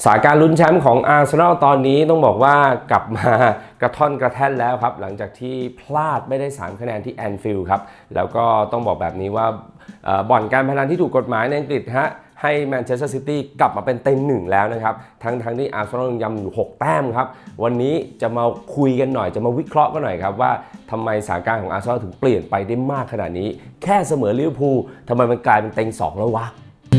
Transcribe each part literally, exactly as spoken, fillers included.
สายการลุ้นแชมป์ของอาร์เซนอลตอนนี้ต้องบอกว่ากลับมากระท่อนกระแท่นแล้วครับหลังจากที่พลาดไม่ได้สามคะแนนที่แอนฟิลด์ครับแล้วก็ต้องบอกแบบนี้ว่าบ่อนการพนันที่ถูกกฎหมายในอังกฤษฮะให้แมนเชสเตอร์ซิตี้กลับมาเป็นเต็งหนึ่งแล้วนะครับทั้งทั้งที่อาร์เซนอลยังยำอยู่หกแต้มครับวันนี้จะมาคุยกันหน่อยจะมาวิเคราะห์กันหน่อยครับว่าทำไมสถานการณ์ของอาร์เซนอลถึงเปลี่ยนไปได้มากขนาดนี้แค่เสมอลิเวอร์พูลทำไมมันกลายเป็นเต็งสองแล้ววะ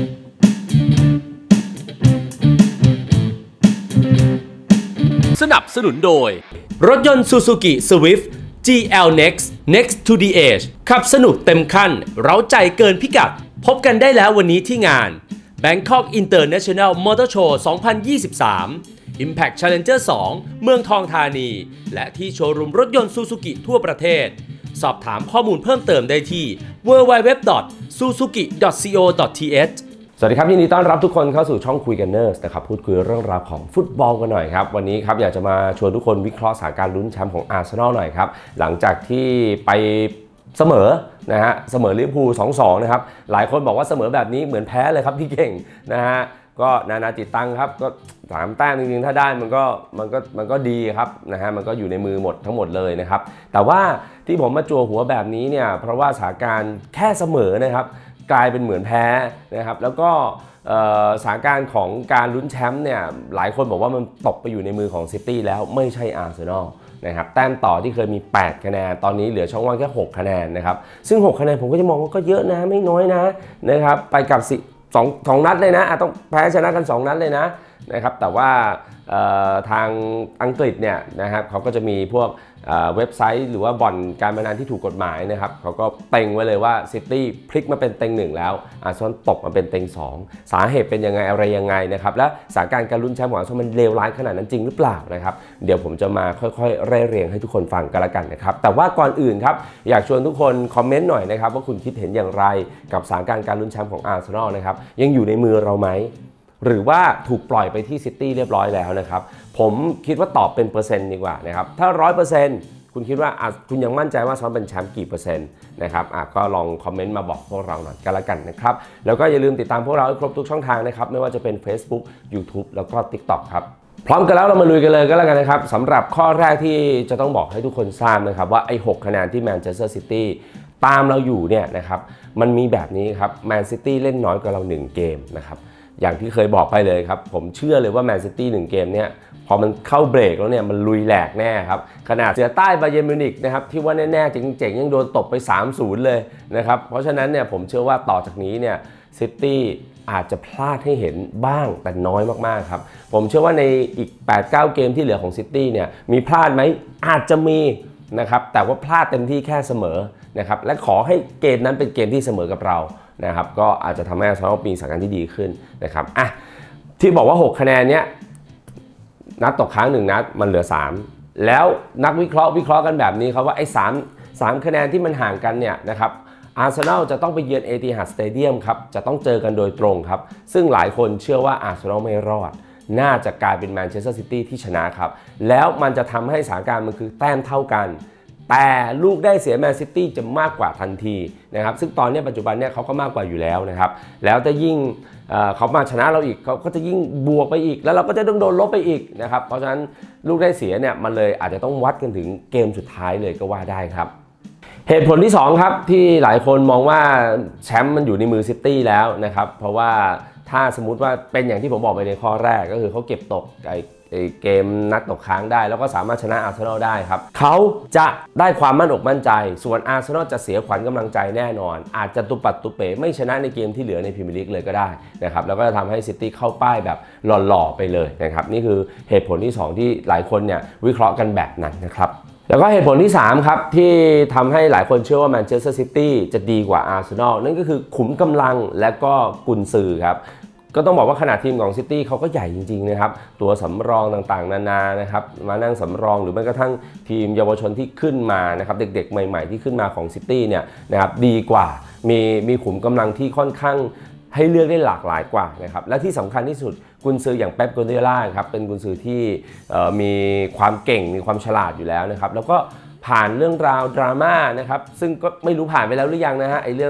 สนับสนุนโดยรถยนต์ Suzuki Swift จี แอล Next Next to the Edge ขับสนุกเต็มขั้นเร้าใจเกินพิกัดพบกันได้แล้ววันนี้ที่งาน Bangkok International Motor Show สองพันยี่สิบสาม Impact Challenger สอง เมืองทองธานีและที่โชว์รูมรถยนต์ Suzuki ทั่วประเทศสอบถามข้อมูลเพิ่มเติมได้ที่ ดับเบิลยู ดับเบิลยู ดับเบิลยู ดอท ซูซูกิ ดอท ซี โอ ดอท ที เอชสวัสดีครับยินดีต้อนรับทุกคนเข้าสู่ช่องคุยกันเนอร์สนะครับพูดคุยเรื่องราวของฟุตบอลกันหน่อยครับวันนี้ครับอยากจะมาชวนทุกคนวิเคราะห์สถานการณ์ลุ้นแชมป์ของอาร์เซนอลหน่อยครับหลังจากที่ไปเสมอนะฮะเสมอลิเวอร์พูล สองสอง นะครับหลายคนบอกว่าเสมอแบบนี้เหมือนแพ้เลยครับพี่เก่งนะฮะก็นานาจิตตังครับก็สามแต้มจริงๆถ้าได้มันก็มันก็มันก็ดีครับนะฮะมันก็อยู่ในมือหมดทั้งหมดเลยนะครับแต่ว่าที่ผมมาจั่วหัวแบบนี้เนี่ยเพราะว่าสถานการณ์แค่เสมอนะครับกลายเป็นเหมือนแพ้นะครับแล้วก็สถานการณ์ของการลุ้นแชมป์เนี่ยหลายคนบอกว่ามันตกไปอยู่ในมือของซิตี้แล้วไม่ใช่อาร์เซนอลนะครับแต้มต่อที่เคยมีแปดคะแนนตอนนี้เหลือช่องว่างแค่หกคะแนนนะครับซึ่งหกคะแนนผมก็จะมองว่าก็เยอะนะไม่น้อยนะนะครับไปกับสิสอง สองนัดเลยนะต้องแพ้ชนะกันสองนัดเลยนะนะครับแต่ว่าทางอังกฤษเนี่ยนะครับเขาก็จะมีพวกเว็บไซต์หรือว่าบ่อนการพนันที่ถูกกฎหมายนะครับเขาก็เต็งไว้เลยว่าซิตี้พลิกมาเป็นเต็งหนึ่งแล้วอาร์เซนอลตกมาเป็นเต็งสองสาเหตุเป็นยังไงอะไรยังไงนะครับและสถานการณ์การลุ้นแชมป์ของอาร์เซนอลมันเลวร้ายขนาดนั้นจริงหรือเปล่านะครับเดี๋ยวผมจะมาค่อยๆไล่เรียงให้ทุกคนฟังกันละกันนะครับแต่ว่าก่อนอื่นครับอยากชวนทุกคนคอมเมนต์หน่อยนะครับว่าคุณคิดเห็นอย่างไรกับสถานการณ์การลุ้นแชมป์ของอาร์เซนอลนะครับยังอยู่ในมือเราไหมหรือว่าถูกปล่อยไปที่ซิตี้เรียบร้อยแล้วนะครับผมคิดว่าตอบเป็นเปอร์เซ็นต์ดีกว่านะครับถ้า ร้อยเปอร์เซ็นต์ คุณคิดว่าคุณยังมั่นใจว่าซ้อมเป็นแชมป์กี่เปอร์เซ็นต์นะครับก็ลองคอมเมนต์มาบอกพวกเราหน่อยกันละกันนะครับแล้วก็อย่าลืมติดตามพวกเราให้ครบทุกช่องทางนะครับไม่ว่าจะเป็น Facebook YouTube แล้วก็ TikTok ครับพร้อมกันแล้วเรามาลุยกันเลยก็แล้วกันนะครับสำหรับข้อแรกที่จะต้องบอกให้ทุกคนทราบนะครับว่าไอ้หกคะแนนที่แมนเชสเตอร์ซิตี้ตามเราอยู่เนี่ยนะครับมันมีแบบนี้ครับแมนซิตี้เล่นน้อยกว่าเราหนึ่งเกมนะครับอย่างที่เคยบอกไปเลยครับผมเชื่อเลยว่าแมนซิตี้หนึ่งเกมเนี่ยพอมันเข้าเบรกแล้วเนี่ยมันลุยแหลกแน่ครับขนาดเสือใต้บาเยิร์นมิวนิกนะครับที่ว่าแน่ๆเจ๋งๆยังโดนตบไป สามศูนย์ เลยนะครับเพราะฉะนั้นเนี่ยผมเชื่อว่าต่อจากนี้เนี่ยซิตี้อาจจะพลาดให้เห็นบ้างแต่น้อยมากๆครับผมเชื่อว่าในอีก แปดเก้า เกมที่เหลือของซิตี้เนี่ยมีพลาดไหมอาจจะมีนะครับแต่ว่าพลาดเต็มที่แค่เสมอนะครับและขอให้เกมนั้นเป็นเกมที่เสมอกับเรานะครับก็อาจจะทำให้อาร์เซนอลมีสถานการณ์ที่ดีขึ้นนะครับอ่ะที่บอกว่าหกคะแนนเนี้ยนัดตกค้างหนึ่งนัดมันเหลือสามแล้วนักวิเคราะห์วิเคราะห์กันแบบนี้ครับว่าไอ้สาม สามคะแนนที่มันห่างกันเนี่ยนะครับอาร์เซนอลจะต้องไปเยือนเอติฮัดสเตเดียมครับจะต้องเจอกันโดยตรงครับซึ่งหลายคนเชื่อว่าอาร์เซนอลไม่รอดน่าจะกลายเป็นแมนเชสเตอร์ซิตี้ที่ชนะครับแล้วมันจะทำให้สถานการณ์มันคือแต้มเท่ากันแต่ลูกได้เสียแมนซิตี้จะมากกว่าทันทีนะครับซึ่งตอนนี้ปัจจุบันเนี่ยเขาก็มากกว่าอยู่แล้วนะครับแล้วจะยิ่ง เ, เขามาชนะเราอีกเขาก็จะยิ่งบวกไปอีกแล้วเราก็จะต้องโดนลบไปอีกนะครับเพราะฉะนั้นลูกได้เสียเนี่ยมันเลยอาจจะต้องวัดกันถึงเกมสุดท้ายเลยก็ว่าได้ครับเหตุผลที่สองครับที่หลายคนมองว่าแชมป์มันอยู่ในมือซิตี้แล้วนะครับเพราะว่าถ้าสมมุติว่าเป็นอย่างที่ผมบอกไปในข้อแรกก็คือเขาเก็บตกไอเกมนัดตกค้างได้แล้วก็สามารถชนะอาร์เซนอลได้ครับเขาจะได้ความมั่นอกมั่นใจส่วนอาร์เซนอลจะเสียขวัญกำลังใจแน่นอนอาจจะตุปัดตุเป๋ไม่ชนะในเกมที่เหลือในพรีเมียร์ลีกเลยก็ได้นะครับแล้วก็จะทำให้ซิตี้เข้าป้ายแบบหล่อๆไปเลยนะครับนี่คือเหตุผลที่สองที่หลายคนเนี่ยวิเคราะห์กันแบบนั้นนะครับแล้วก็เหตุผลที่สามครับที่ทำให้หลายคนเชื่อว่าแมนเชสเตอร์ซิตี้จะดีกว่าอาร์เซนอลนั่นก็คือขุมกำลังและก็กุนซือครับก็ต้องบอกว่าขนาดทีมของซิตี้เขาก็ใหญ่จริงๆนะครับตัวสำรองต่างๆนานานะครับมานั่งสำรองหรือแม้กระทั่งทีมเยาวชนที่ขึ้นมานะครับเด็กๆใหม่ๆที่ขึ้นมาของซิตี้เนี่ยนะครับดีกว่ามีมีขุมกำลังที่ค่อนข้างให้เลือกได้หลากหลายกว่านะครับและที่สำคัญที่สุดกุนซืออย่างเป๊ป กวาร์ดิโอลาครับเป็นกุนซือที่มีความเก่งมีความฉลาดอยู่แล้วนะครับแล้วก็ผ่านเรื่องราวดราม่านะครับซึ่งก็ไม่รู้ผ่านไปแล้วหรือยังนะฮะไอ้เรื่อง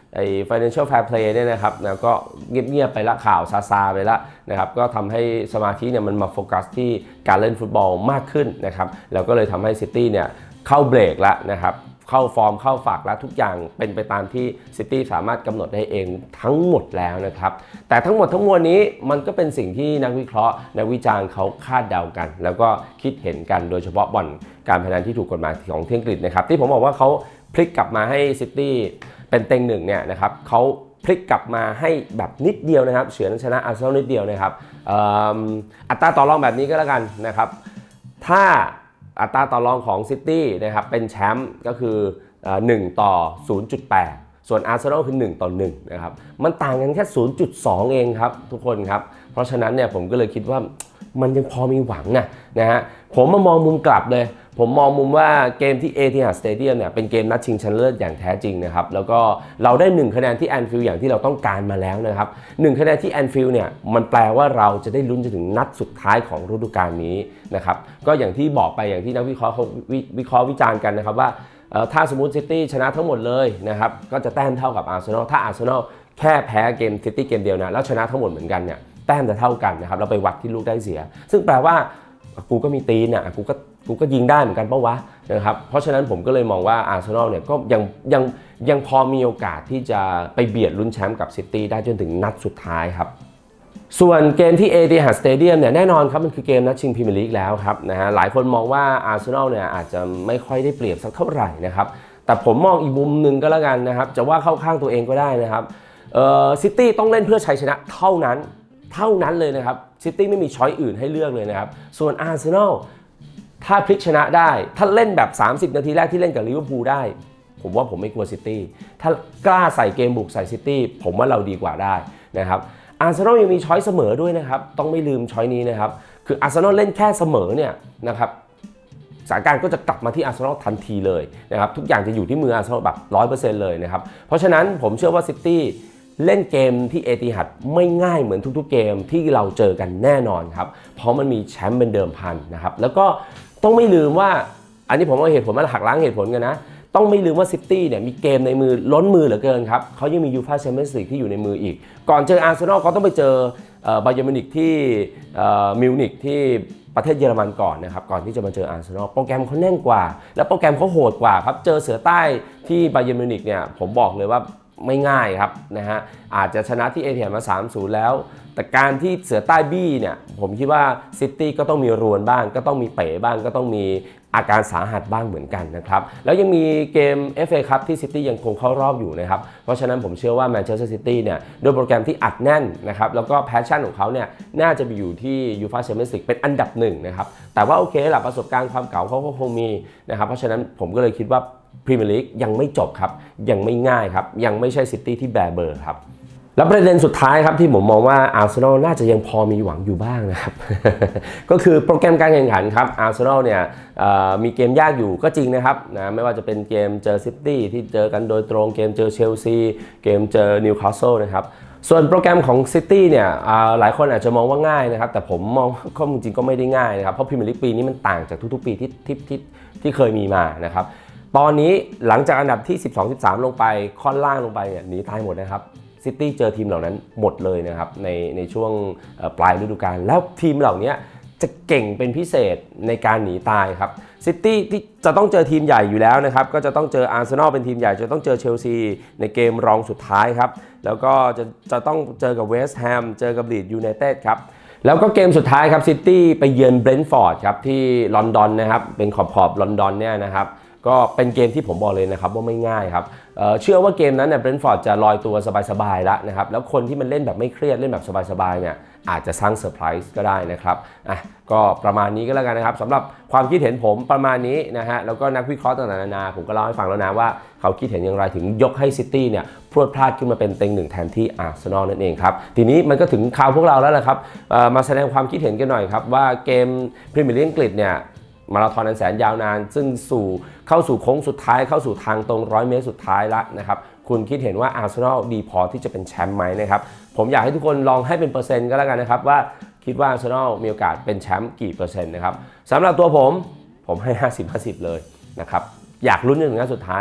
ไอ้ financial fair play เนี่ยนะครับนะก็เงียบๆไปละข่าวซาซาไปละนะครับก็ทำให้สมาธิเนี่ยมันมาโฟกัสที่การเล่นฟุตบอลมากขึ้นนะครับแล้วก็เลยทำให้ซิตี้เนี่ยเข้าเบรกแล้วนะครับเข้าฟอร์มเข้าฝักแล้วทุกอย่างเป็นไปตามที่ซิตี้สามารถกำหนดได้เองทั้งหมดแล้วนะครับแต่ทั้งหมดทั้งมวลนี้มันก็เป็นสิ่งที่นักวิเคราะห์นักวิจารณ์เขาคาดเดากันแล้วก็คิดเห็นกันโดยเฉพาะบ่อนการพนันที่ถูกกฎหมายของที่อังกฤษนะครับที่ผมบอกว่าเขาพลิกกลับมาให้ซิตี้เป็นเต็งหนึ่งเนี่ยนะครับเขาพลิกกลับมาให้แบบนิดเดียวนะครับเฉือนชนะอาร์เซนอลนิดเดียวนะครับอัตราต่อรองแบบนี้ก็แล้วกันนะครับถ้าอัตราต่อรองของซิตี้นะครับเป็นแชมป์ก็คือหนึ่งต่อ ศูนย์จุดแปด ส่วนอาร์เซนอลคือหนึ่งต่อหนึ่งนะครับมันต่างกันแค่ ศูนย์จุดสอง เองครับทุกคนครับเพราะฉะนั้นเนี่ยผมก็เลยคิดว่ามันยังพอมีหวังนะนะฮะผมมามองมุมกลับเลยผมมองมุมว่าเกมที่ Etihad Stadium เนี่ยเป็นเกมนัดชิงชนะเลิศอย่างแท้จริงนะครับแล้วก็เราได้หนึ่งคะแนนที่ Anfield อย่างที่เราต้องการมาแล้วนะครับหนึ่งคะแนนที่ Anfield เนี่ยมันแปลว่าเราจะได้ลุ้นจนถึงนัดสุดท้ายของฤดูกาลนี้นะครับก็อย่างที่บอกไปอย่างที่นักวิเคราะห์เขาวิเคราะห์วิจารณ์กันนะครับว่าถ้าสมมุติซิตี้ชนะทั้งหมดเลยนะครับก็จะแต้มเท่ากับอาร์เซนอลถ้าอาร์เซนอลแค่แพ้เกมซิตี้เกมเดียวนะแล้วชนะทั้งหมดเหมือนกันเนี่ยแต้มจะเท่ากันนะครับเราไปวัดที่ลูกได้เสียซึ่งแปลว่ากูก็มีตีนอ่ะกูก็กูก็ยิงได้เหมือนกันปะวะนะครับเพราะฉะนั้นผมก็เลยมองว่าอาร์เซนอลเนี่ยก็ยังยังยังพอมีโอกาสที่จะไปเบียดลุ้นแชมป์กับซิตี้ได้จนถึงนัดสุดท้ายครับส่วนเกมที่ Etihad Stadium เนี่ยแน่นอนครับมันคือเกมนัดชิงพรีเมียร์ลีกแล้วครับนะฮะหลายคนมองว่าอาร์เซนอลเนี่ยอาจจะไม่ค่อยได้เปรียบสักเท่าไหร่นะครับแต่ผมมองอีกมุมหนึ่งก็แล้วกันนะครับจะว่าเข้าข้างตัวเองก็ได้นะครับเอ่อซิตี้ต้องเล่นเพื่อชัยชนะเท่านั้นเท่านั้นเลยนะครับซิตี้ไม่มีช้อยอื่นให้เลือกเลยนะครับส่วนอาร์เซนอลถ้าพลิกชนะได้ถ้าเล่นแบบสามสิบนาทีแรกที่เล่นกับลิเวอร์พูลได้ผมว่าผมไม่กลัวซิตี้ถ้ากล้าใส่เกมบุกใส่ซิตี้ผมว่าเราดีกว่าได้นะครับอาร์เซนอลยังมีช้อยเสมอด้วยนะครับต้องไม่ลืมช้อยนี้นะครับคืออาร์เซนอลเล่นแค่เสมอเนี่ยนะครับสถานการณ์ก็จะกลับมาที่อาร์เซนอลทันทีเลยนะครับทุกอย่างจะอยู่ที่มืออาร์เซนอลแบบ ร้อยเปอร์เซ็นต์ เลยนะครับเพราะฉะนั้นผมเชื่อว่าซิตี้เล่นเกมที่เอติฮัดไม่ง่ายเหมือนทุกๆเกมที่เราเจอกันแน่นอนครับเพราะมันมีแชมป์เป็นเดิมพันนะครับแล้วก็ต้องไม่ลืมว่าอันนี้ผมเอาเหตุผลมาหักล้างเหตุผลกันนะต้องไม่ลืมว่าซิตี้เนี่ยมีเกมในมือล้นมือเหลือเกินครับเขายังมียูฟ่าแชมเปี้ยนส์ลีกที่อยู่ในมืออีกก่อนเจออาร์เซนอลเขาต้องไปเจอบาเยิร์นมิวนิกที่มิวนิกที่ประเทศเยอรมันก่อนนะครับก่อนที่จะมาเจออาร์เซนอลโปรแกรมเขาแน่นกว่าและโปรแกรมเขาโหดกว่าครับเจอเสือใต้ที่บาเยิร์นมิวนิกเนี่ยผมบอกเลยว่าไม่ง่ายครับนะฮะอาจจะชนะที่เอทิฮัดมา สามศูนย์ แล้วแต่การที่เสือใต้บี้เนี่ยผมคิดว่าซิตี้ก็ต้องมีรวนบ้างก็ต้องมีเป๋บ้างก็ต้องมีอาการสาหัสบ้างเหมือนกันนะครับแล้วยังมีเกม เอฟ เอ Cup ที่ซิตี้ยังคงเข้ารอบอยู่นะครับเพราะฉะนั้นผมเชื่อว่าแมนเชสเตอร์ซิตี้เนี่ยโดยโปรแกรมที่อัดแน่นนะครับแล้วก็แพชชั่นของเขาเนี่ยน่าจะไปอยู่ที่ยูฟ่าแชมเปี้ยนส์ลีกเป็นอันดับหนึ่งนะครับแต่ว่าโอเคแหละประสบการณ์ความเก่าเขาก็คงมีนะครับเพราะฉะนั้นผมก็เลยคิดว่าพรีเมียร์ลีกยังไม่จบครับยังไม่ง่ายครับยังไม่ใช่ซิตี้ที่แบเบอร์ครับแล้วประเด็นสุดท้ายครับที่ผมมองว่าอาร์เซนอลน่าจะยังพอมีหวังอยู่บ้างนะครับ ก็คือโปรแกรมการแข่งขันครับอาร์เซนอลเนี่ยมีเกมยากอยู่ก็จริงนะครับนะไม่ว่าจะเป็นเกมเจอซิตี้ที่เจอกันโดยตรงเกมเจอเชลซีเกมเจอนิวคาสเซิลนะครับส่วนโปรแกรมของซิตี้เนี่ยหลายคนอาจจะมองว่าง่ายนะครับแต่ผมมองก็จริงๆก็ไม่ได้ง่ายนะครับเพราะพรีเมียร์ลีกปีนี้มันต่างจากทุกๆปีที่ที่ที่ที่เคยมีมานะครับตอนนี้หลังจากอันดับที่ สิบสอง สิบสาม ลงไปค่อนล่างลงไปเนี่ยหนีตายหมดนะครับซิตี้เจอทีมเหล่านั้นหมดเลยนะครับในในช่วงปลายฤดูกาลแล้วทีมเหล่านี้จะเก่งเป็นพิเศษในการหนีตายครับซิตี้ที่จะต้องเจอทีมใหญ่อยู่แล้วนะครับก็จะต้องเจออาร์เซนอลเป็นทีมใหญ่จะต้องเจอเชลซีในเกมรองสุดท้ายครับแล้วก็จะจะต้องเจอกับเวสต์แฮมเจอกับลีดส์ยูไนเต็ดครับแล้วก็เกมสุดท้ายครับซิตี้ไปเยือนเบรนท์ฟอร์ดครับที่ลอนดอนนะครับเป็นขอบขอบลอนดอนเนี่ยนะครับก็เป็นเกมที่ผมบอกเลยนะครับว่าไม่ง่ายครับ เ, เชื่อว่าเกมนั้นเนี่ยเบรนท์ฟอร์ดจะลอยตัวสบายๆแล้วนะครับแล้วคนที่มันเล่นแบบไม่เครียดเล่นแบบสบายๆเนี่ยอาจจะสร้างเซอร์ไพรส์ก็ได้นะครับอ่ะก็ประมาณนี้ก็แล้วกันนะครับสำหรับความคิดเห็นผมประมาณนี้นะฮะแล้วก็นักวิเคราะห์ต่างๆนานาผมก็เล่าให้ฟังแล้วนะว่าเขาคิดเห็นอย่างไรถึงยกให้ซิตี้เนี่ยพรวดพลาดขึ้นมาเป็นเต็งหนึ่งแทนที่อาร์เซนอลนั่นเองครับทีนี้มันก็ถึงคราวพวกเราแล้วแหละครับมาแสดงความคิดเห็นกันหน่อยครับว่าเกมพรีเมียร์ลีกอังกฤษเนี่ยมาราธอนอันแสนยาวนานซึ่งสู่เข้าสู่โค้งสุดท้ายเข้าสู่ทางตรงร้อยเมตรสุดท้ายแล้วนะครับคุณคิดเห็นว่าอาร์เซนอลดีพอที่จะเป็นแชมป์ไหมนะครับผมอยากให้ทุกคนลองให้เป็นเปอร์เซ็นต์ก็แล้วกันนะครับว่าคิดว่าอาร์เซนอลมีโอกาสเป็นแชมป์กี่เปอร์เซ็นต์นะครับสำหรับตัวผมผมให้ ห้าสิบ ห้าสิบ เลยนะครับอยากลุ้นจนถึงนัดสุดท้ายครับ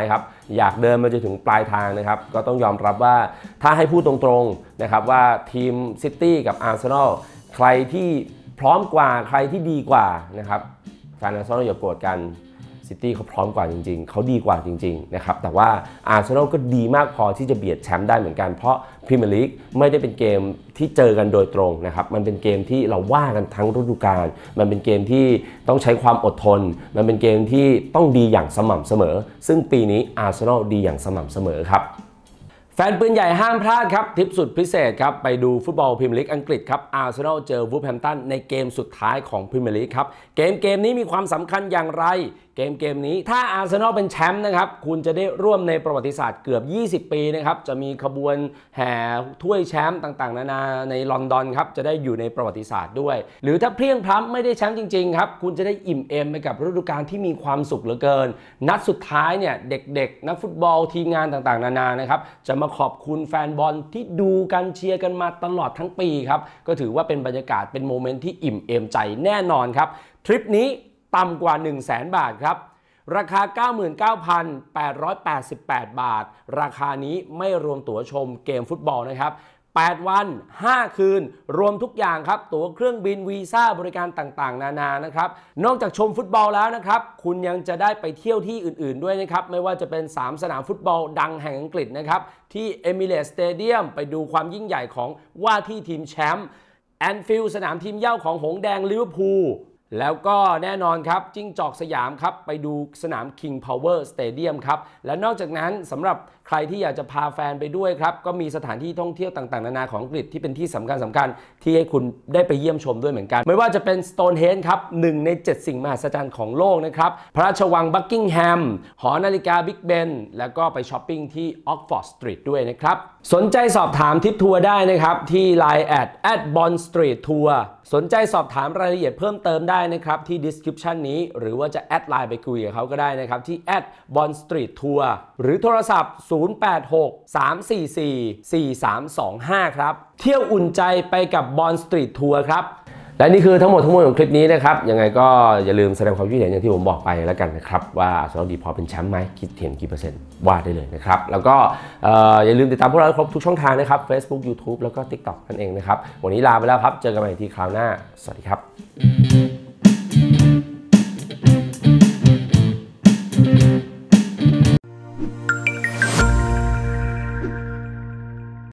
อยากเดินมาจนถึงปลายทางนะครับก็ต้องยอมรับว่าถ้าให้พูดตรงๆนะครับว่าทีมซิตี้กับอาร์เซนอลใครที่พร้อมกว่าใครที่ดีกว่านะครับแฟนอาร์เซนอลอย่าโกรธกันซิตี้เขาพร้อมกว่าจริงๆเขาดีกว่าจริงๆนะครับแต่ว่าอาร์เซนอลก็ดีมากพอที่จะเบียดแชมป์ได้เหมือนกันเพราะพรีเมียร์ลีกไม่ได้เป็นเกมที่เจอกันโดยตรงนะครับมันเป็นเกมที่เราว่ากันทั้งฤดูกาลมันเป็นเกมที่ต้องใช้ความอดทนมันเป็นเกมที่ต้องดีอย่างสม่ำเสมอซึ่งปีนี้อาร์เซนอลดีอย่างสม่ำเสมอครับแฟนปืนใหญ่ห้ามพลาดครับทิปสุดพิเศษครับไปดูฟุตบอลพรีเมียร์ลีกอังกฤษครับอาร์เซนอลเจอวูล์ฟแฮมป์ตันในเกมสุดท้ายของพรีเมียร์ลีกครับเกมเกมนี้มีความสำคัญอย่างไรเกมเกมนี้ถ้าอาร์เซนอลเป็นแชมป์นะครับคุณจะได้ร่วมในประวัติศาสตร์เกือบยี่สิบปีนะครับจะมีขบวนแห่ถ้วยแชมป์ต่างๆนานาในลอนดอนครับจะได้อยู่ในประวัติศาสตร์ด้วยหรือถ้าเพลียงพล้ำไม่ได้แชมป์จริงๆครับคุณจะได้อิ่มเอมไปกับฤดูกาลที่มีความสุขเหลือเกินนัดสุดท้ายเนี่ยเด็กๆนักฟุตบอลทีมงานต่างๆนานานะครับจะมาขอบคุณแฟนบอลที่ดูกันเชียร์กันมาตลอดทั้งปีครับก็ถือว่าเป็นบรรยากาศเป็นโมเมนต์ที่อิ่มเอมใจแน่นอนครับทริปนี้ต่ำกว่า หนึ่งแสน บาทครับราคา เก้าหมื่นเก้าพันแปดร้อยแปดสิบแปด บาทราคานี้ไม่รวมตั๋วชมเกมฟุตบอลนะครับแปดวันห้าคืนรวมทุกอย่างครับตั๋วเครื่องบินวีซ่าบริการต่างๆนานานะครับนอกจากชมฟุตบอลแล้วนะครับคุณยังจะได้ไปเที่ยวที่อื่นๆด้วยนะครับไม่ว่าจะเป็นสามสนามฟุตบอลดังแห่งอังกฤษนะครับที่เอมิเรตส์สเตเดียมไปดูความยิ่งใหญ่ของว่าที่ทีมแชมป์แอนฟิลด์สนามทีมเหย้าของหงส์แดงลิเวอร์พูลแล้วก็แน่นอนครับจิ้งจอกสยามครับไปดูสนาม King Power Stadium ครับและนอกจากนั้นสำหรับใครที่อยากจะพาแฟนไปด้วยครับก็มีสถานที่ท่องเที่ยวต่างๆนานาของอังกฤษที่เป็นที่สำคัญสำคัญที่ให้คุณได้ไปเยี่ยมชมด้วยเหมือนกันไม่ว่าจะเป็น Stonehenge ครับหนึ่งในเจ็ดสิ่งมหัศจรรย์ของโลกนะครับพระราชวังบักกิงแฮมหอนาฬิกาบิ๊กเบนแล้วก็ไปช้อปปิ้งที่ Oxford Street ด้วยนะครับสนใจสอบถามทริปทัวร์ได้นะครับที่ ไลน์ แอท แอท บอนด์ สตรีท ทัวร์ สนใจสอบถามรายละเอียดเพิ่มเติมได้นะครับที่ description นี้หรือว่าจะแอดไลน์ไปคุยกับเขาก็ได้นะครับที่ แอท บอนด์ สตรีท ทัวร์ หรือโทรศัพท์ศูนย์ แปด หก สาม สี่ สี่ สี่ สาม สอง ห้าครับเที่ยวอุ่นใจไปกับ Bond Street Tour ครับและนี่คือทั้งหมดทั้งมวลของคลิปนี้นะครับยังไงก็อย่าลืมแสดงความคิดเห็นอย่างที่ผมบอกไปแล้วกันนะครับว่าอาร์เซนอลดีพอเป็นแชมป์ไหมคิดเห็นกี่เปอร์เซ็นต์ว่าได้เลยนะครับแล้วก็อย่าลืมติดตามพวกเราครบทุกช่องทางนะครับ Facebook YouTube แล้วก็ TikTok นั่นเองนะครับวันนี้ลาไปแล้วครับเจอกันใหม่ที่คราวหน้าสวัสดีครับ